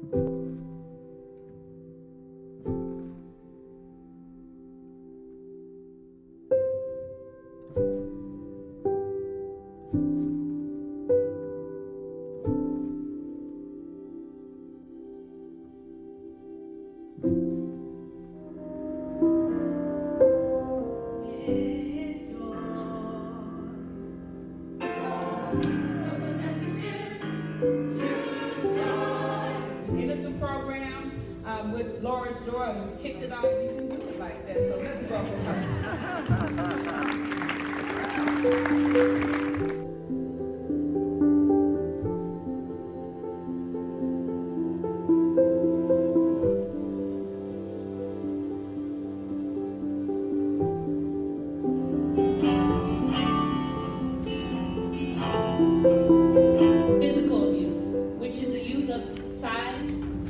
With Laura's Joy, and we kicked it off. You didn't do it like that, so let's welcome her. Physical abuse, which is the use of size,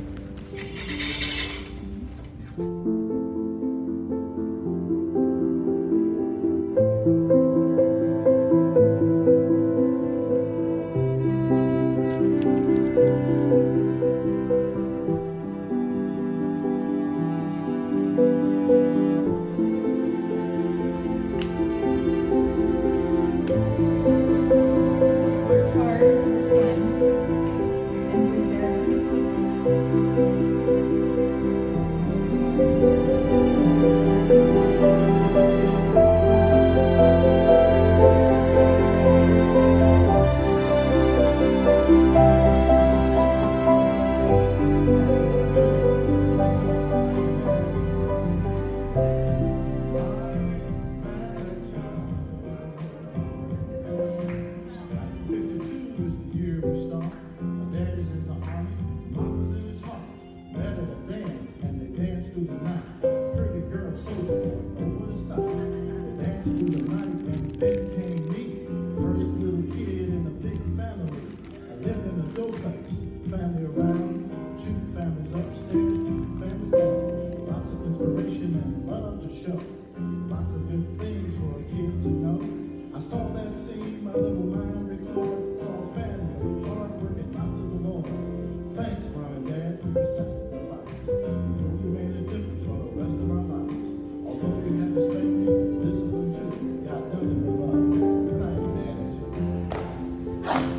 family around, 2 families upstairs, 2 families down. Lots of inspiration and love to show. Lots of good things for a kid to know. I saw that scene, my little mind recalled. Saw family, hard work, and lots of love. Thanks, Mom and Dad, for your sacrifice. You made a difference for the rest of our lives. Although we had to spend discipline too, got done in the love. Good night, Dad.